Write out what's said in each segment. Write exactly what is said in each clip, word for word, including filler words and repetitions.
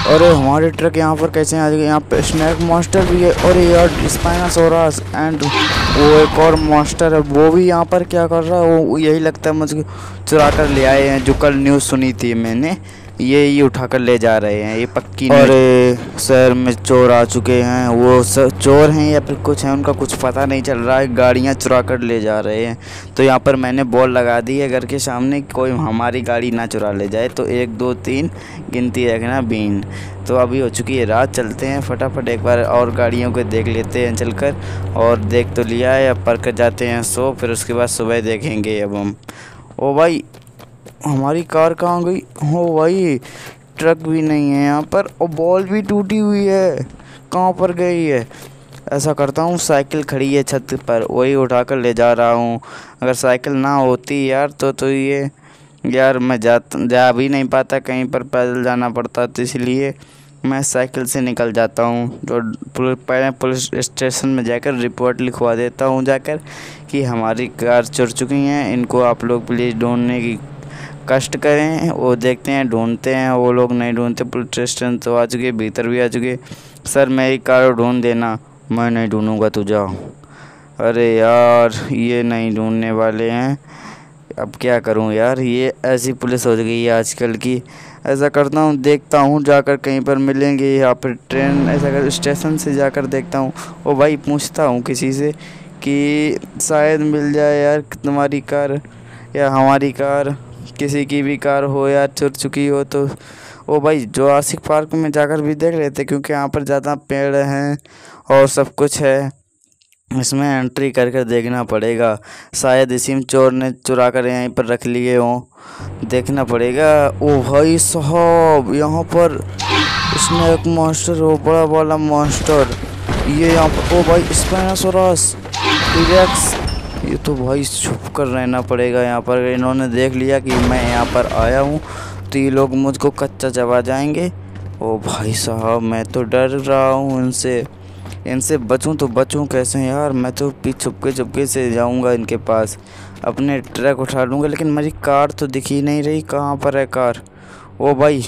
अरे हमारे ट्रक यहाँ पर कैसे आ गए? यहाँ पे स्नैक मॉन्स्टर भी है और यार स्पाइनोसॉरस एंड वो एक और मॉन्स्टर है, वो भी यहाँ पर क्या कर रहा है? वो यही लगता है मुझे चुरा कर ले आए हैं, जो कल न्यूज़ सुनी थी मैंने, ये ही उठा कर ले जा रहे हैं, ये पक्की। अरे शहर में चोर आ चुके हैं, वो सब चोर हैं या फिर कुछ हैं, उनका कुछ पता नहीं चल रहा है, गाड़ियाँ चुरा कर ले जा रहे हैं। तो यहाँ पर मैंने बॉल लगा दी है घर के सामने, कोई हमारी गाड़ी ना चुरा ले जाए। तो एक दो तीन गिनती रखना बीन। तो अभी हो चुकी है रात, चलते हैं फटाफट एक बार और गाड़ियों को देख लेते हैं चलकर। और देख तो लिया है, अब पढ़ कर जाते हैं सो, फिर उसके बाद सुबह देखेंगे अब हम। ओ भाई हमारी कार कहाँ गई? हो भाई ट्रक भी नहीं है यहाँ पर, और बॉल भी टूटी हुई है, कहाँ पर गई है? ऐसा करता हूँ, साइकिल खड़ी है छत पर, वही उठाकर ले जा रहा हूँ। अगर साइकिल ना होती यार तो तो ये यार मैं जा जा भी नहीं पाता, कहीं पर पैदल जाना पड़ता, तो इसलिए मैं साइकिल से निकल जाता हूँ। तो पहले पुलिस स्टेशन में जाकर रिपोर्ट लिखवा देता हूँ जाकर कि हमारी कार चुर चुकी हैं, इनको आप लोग प्लीज़ ढूंढने की कष्ट करें। वो देखते हैं, ढूंढते हैं, वो लोग नहीं ढूंढते। पुलिस स्टेशन तो आ चुके, भीतर भी आ चुके। सर मेरी कार ढूंढ देना। मैं नहीं ढूंढूंगा, तू जाओ। अरे यार ये नहीं ढूंढने वाले हैं, अब क्या करूं यार, ये ऐसी पुलिस हो गई है आजकल की। ऐसा करता हूँ, देखता हूँ जाकर कहीं पर मिलेंगे या फिर ट्रेन, ऐसा कर स्टेशन से जाकर देखता हूँ। ओ भाई पूछता हूँ किसी से कि शायद मिल जाए यार तुम्हारी कार या हमारी कार, किसी की भी कार हो यार चुर चुकी हो तो। ओ भाई जुरासिक पार्क में जाकर भी देख लेते, क्योंकि यहाँ पर ज़्यादा पेड़ हैं और सब कुछ है, इसमें एंट्री करके देखना पड़ेगा। शायद इसी में चोर ने चुरा कर यहीं पर रख लिए हों, देखना पड़ेगा। ओ भाई साहब यहाँ पर स्नैक मॉन्स्टर हो, बड़ा वाला मॉन्स्टर ये यहाँ पर। ओ भाई स्पाइनोसॉरस टी-रेक्स, ये तो भाई छुप कर रहना पड़ेगा यहाँ पर। इन्होंने देख लिया कि मैं यहाँ पर आया हूँ तो ये लोग मुझको कच्चा चबा जाएंगे। ओ भाई साहब मैं तो डर रहा हूँ इनसे, इनसे बचूं तो बचूं कैसे यार? मैं तो पीछे छुपके छुपके से जाऊंगा इनके पास, अपने ट्रक उठा लूँगा। लेकिन मेरी कार तो दिख ही नहीं रही, कहाँ पर है कार? ओ भाई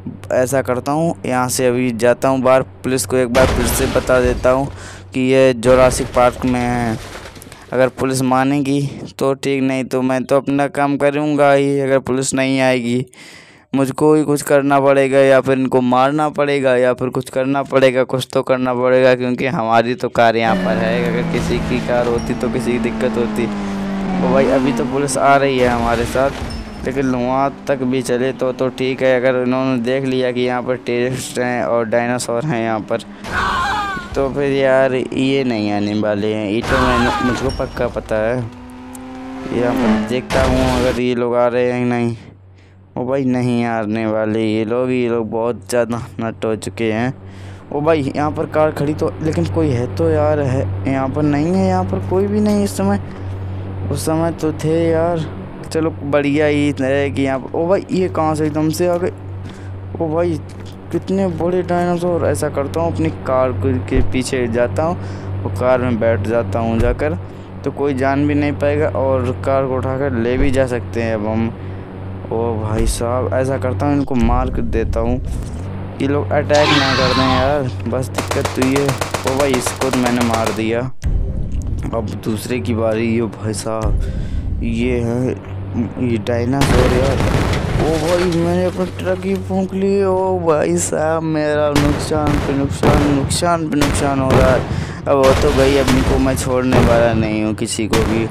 ऐसा करता हूँ, यहाँ से अभी जाता हूँ बाहर, पुलिस को एक बार फिर से बता देता हूँ कि ये जुरासिक पार्क में है। अगर पुलिस मानेगी तो ठीक, नहीं तो मैं तो अपना काम करूँगा ही। अगर पुलिस नहीं आएगी मुझको ही कुछ करना पड़ेगा, या फिर इनको मारना पड़ेगा, या फिर कुछ करना पड़ेगा, कुछ तो करना पड़ेगा, क्योंकि हमारी तो कार यहाँ पर है। अगर किसी की कार होती तो किसी की दिक्कत होती। तो भाई अभी तो पुलिस आ रही है हमारे साथ, लेकिन वहाँ तक भी चले तो तो ठीक है। अगर इन्होंने देख लिया कि यहाँ पर टेररिस्ट हैं और डायनासोर हैं यहाँ पर, तो फिर यार ये नहीं आने वाले हैं, ये तो मैं मुझको पक्का पता है। यहाँ पर देखता हूँ अगर ये लोग आ रहे हैं नहीं। ओ भाई नहीं आने वाले ये लोग, ये लोग बहुत ज़्यादा नट हो चुके हैं। ओ भाई यहाँ पर कार खड़ी तो, लेकिन कोई है तो यार है यहाँ पर? नहीं है यहाँ पर कोई भी नहीं इस समय, उस समय तो थे यार। चलो बढ़िया ही है कि यहाँ पर। ओ भाई ये कहाँ से एकदम से आ गए? ओ भाई कितने बड़े डायनासोर। ऐसा करता हूँ अपनी कार के पीछे जाता हूँ और कार में बैठ जाता हूँ जाकर, तो कोई जान भी नहीं पाएगा और कार को उठाकर ले भी जा सकते हैं अब हम। ओ भाई साहब ऐसा करता हूँ, इनको मार कर देता हूँ, ये लोग अटैक ना कर दें यार, बस दिक्कत तो ये। ओ भाई इसको तो मैंने मार दिया, अब दूसरे की बारी। ये भाई साहब ये है ये डायनासोर यार। ओ भाई मैंने अपना ट्रक ही फूंक ली। ओ भाई साहब मेरा नुकसान पे नुकसान नुकसान पे नुकसान हो रहा है। अब वो तो गई, अब इनको मैं छोड़ने वाला नहीं हूँ किसी को भी।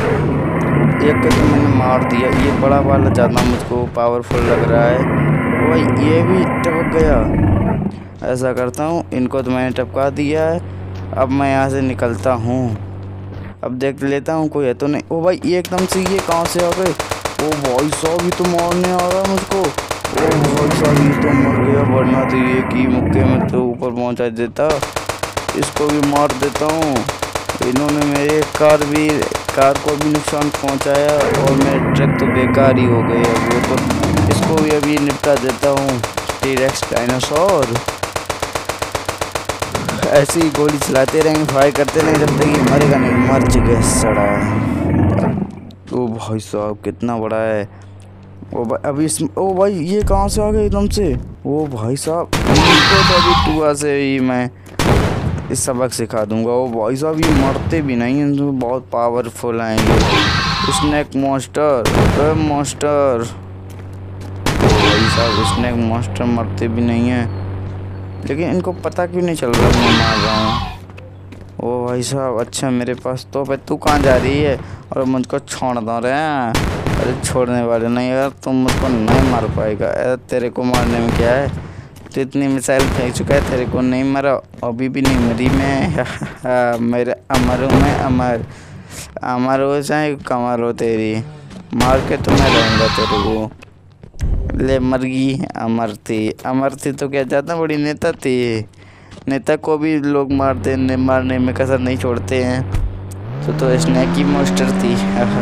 एक को तो मैंने मार दिया, ये बड़ा वाला ज़्यादा मुझको पावरफुल लग रहा है। भाई ये भी टपक गया। ऐसा करता हूँ, इनको तो मैंने टपका दिया है, अब मैं यहाँ से निकलता हूँ। अब देख लेता हूँ कोई है तो नहीं। ओ भाई ये एकदम से ये कहाँ से आ गए? ओ भाई साहब ये तो मारने आ रहा है मुझको। ओ भाई साहब ये तो मर गया, वरना तो ये की मुक्के में तो ऊपर पहुँचा देता। इसको भी मार देता हूँ। इन्होंने मेरे कार भी कार को भी नुकसान पहुंचाया और मेरे ट्रक तो बेकार ही हो गए। अब वो तो इसको भी अभी निपटा देता हूँ। टी-रेक्स डायनासोर ऐसे ही गोली चलाते रहेंगे, फायर करते रहेंगे जब तक ये मरेगा नहीं। मर चुके सड़ा है। तो भाई साहब कितना बड़ा है, ओ भाई अभी इस ओ भाई ये कहाँ से आ गए एकदम से। ओ भाई साहब इनको तो अभी टुआ से ही मैं इस सबक सिखा दूंगा। ओ भाई साहब ये मरते भी नहीं हैं, तो बहुत पावरफुल हैं ये। स्नेक मॉन्स्टर मॉन्स्टर भाई साहब स्नेक मॉन्स्टर मरते भी नहीं हैं, लेकिन इनको पता क्यों नहीं चल रहा मैं मार रहा हूँ। ओ भाई साहब अच्छा मेरे पास तो भाई तू कहाँ जा रही है और मुझको छोड़ दो रहे हैं। अरे छोड़ने वाले नहीं यार, तुम मुझको नहीं मार पाएगा। अरे तेरे को मारने में क्या है, तो इतनी मिसाइल फेंक चुका है, तेरे को नहीं मरा अभी भी नहीं मरी मैं। मेरे अमर हूँ मैं, अमर अमर हो चाहे कमर हो तेरी, मार के तो मैं रहूँगा तेरे को। ले मर गई अमर थी, अमर थी तो क्या ज़्यादा बड़ी नेता थी, नेता को भी लोग मारते मारने में कसर नहीं छोड़ते हैं। तो तो स्नेक की मॉन्स्टर थी।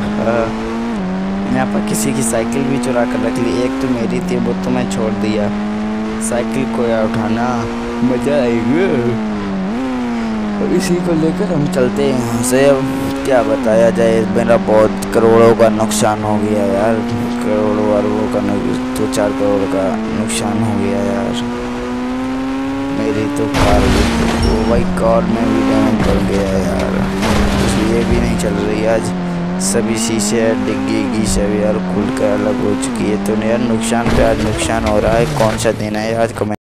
यहाँ पर किसी की साइकिल भी चुरा कर रख ली, एक तो मेरी थी वो तो मैं छोड़ दिया। साइकिल को या उठाना मज़ा आएगा। और इसी को लेकर हम चलते हैं यहाँ से। अब क्या बताया जाए, मेरा बहुत करोड़ों का नुकसान हो गया यार, करोड़ों अरबों का दो चार करोड़ का नुकसान हो गया यार। मेरी तो कार भी वो भाई कार में भी डैमेज पड़ गया यार, इसलिए भी नहीं चल रही आज। सभी शीशे डिग्गी की सब यार खुल कर अलग हो चुकी है। तो यार नुकसान पे आज नुकसान हो रहा है। कौन सा दिन है आज कमेंट